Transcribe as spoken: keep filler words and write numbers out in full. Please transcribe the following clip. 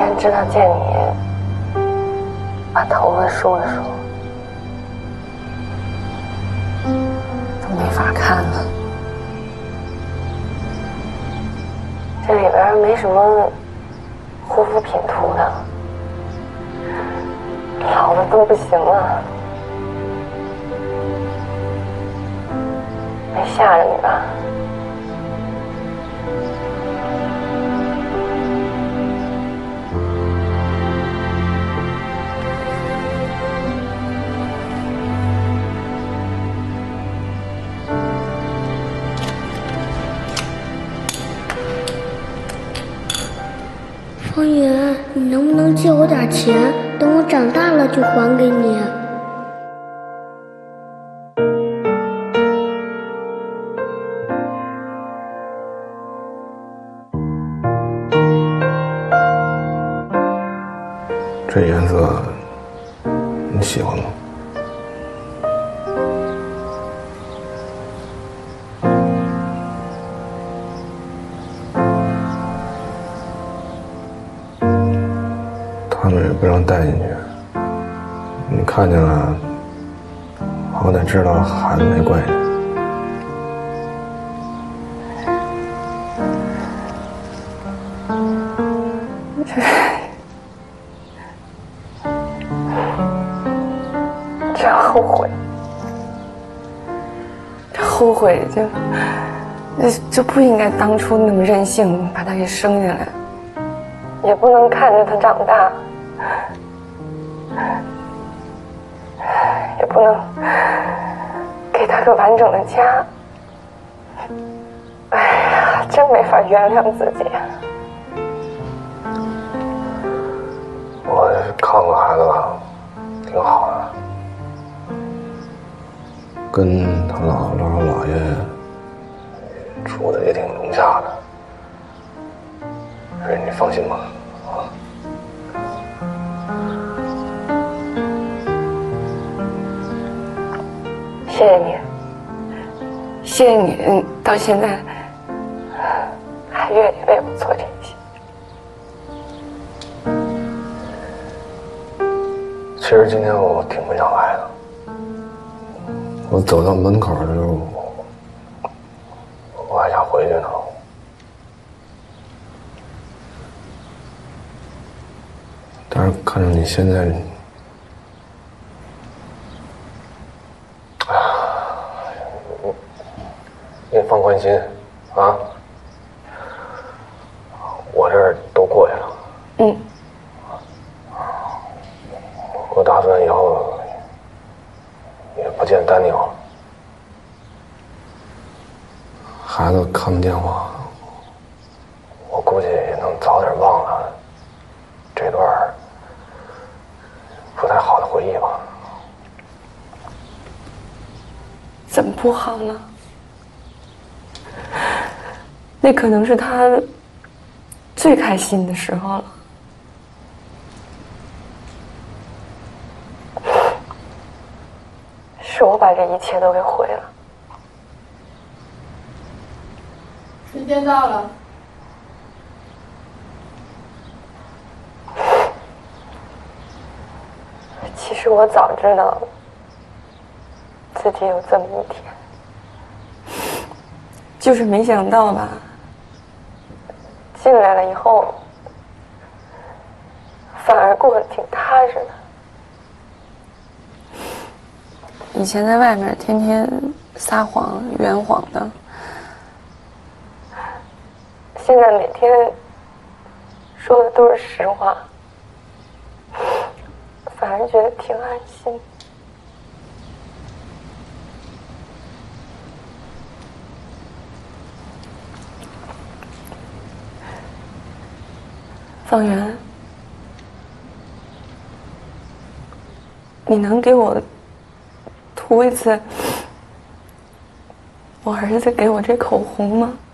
天知道见你，把头发梳了梳，都没法看了。这里边没什么护肤品涂的，老的都不行了。没吓着你吧？ 方圆，你能不能借我点钱？等我长大了就还给你。 这颜色你喜欢吗？他们也不让带进去，你看见了，好歹知道孩子没怪你。 这后悔，这后悔就就不应该当初那么任性把他给生下来，也不能看着他长大，也不能给他个完整的家。哎呀，真没法原谅自己。 我看过孩子了，挺好的。跟他姥姥姥爷处的也挺融洽的，所以你放心吧，啊。 谢谢你，谢谢你，嗯，到现在还愿意为我做这些。 其实今天我挺不想来的。我走到门口的时候，我还想回去呢。但是看着你现在，哎呀，你放宽心啊！我这儿都过去了。 嗯。 我打算以后也不见丹尼尔。孩子看不见我，我估计也能早点忘了这段不太好的回忆吧。 怎么不好呢？那可能是他最开心的时候了。是我把这一切都给毁了。 时间到了。 其实我早知道自己有这么一天，就是没想到吧，进来了以后，反而过得挺踏实的。以前在外面天天撒谎圆谎的，现在每天说的都是实话，反而觉得挺安心。方圆，你能给我涂一次我儿子给我这口红吗？